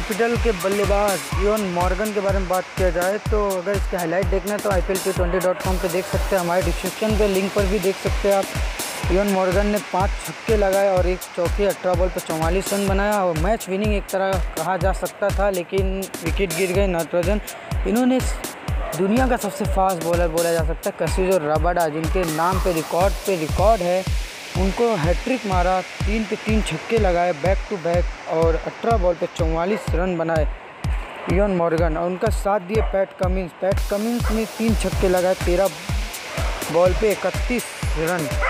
Capital के बल्लेबाज Eoin Morgan के बारे में बात किया जाए तो अगर इसके हाईलाइट देखना है तो IPL20.com पे देख सकते हैं। हमारे डिस्क्रिप्शन पे लिंक पर भी देख सकते हैं आप। इयोन मॉर्गन ने 5 छक्के लगाए और 1 चौके 18 बॉल पर 44 रन बनाया और मैच विनिंग एक तरह कहा जा सकता था, लेकिन विकेट गिर गए नटराजन। इन्होंने दुनिया का सबसे फास्ट बॉलर बोला जा सकता है कागिसो रबाडा, जिनके नाम पे रिकॉर्ड है, उनको हैट्रिक मारा, 3 पे 3 छक्के लगाए बैक टू बैक और 18 बॉल पे 44 रन बनाए इयोन मॉर्गन। और उनका साथ दिए पैट कमिंस ने 3 छक्के लगाए 13 बॉल पे 31 रन।